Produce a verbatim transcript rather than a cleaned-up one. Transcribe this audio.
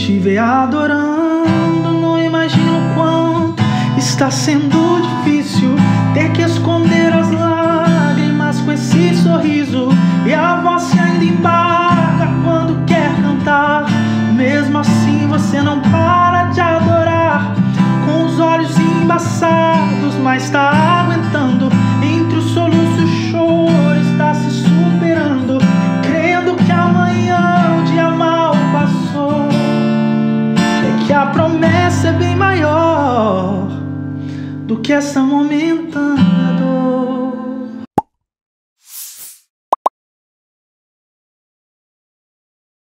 te ver adorando, não imagino quanto está sendo difícil ter que esconder as lágrimas com esse sorriso, e a voz se ainda embarga quando quer cantar. Mesmo assim você não para de adorar, com os olhos embaçados, mas tá aguentando. Entre os soluços o choro está se superando, crendo que amanhã o dia mal passou. É que a promessa é bem maior do que essa momentânea dor.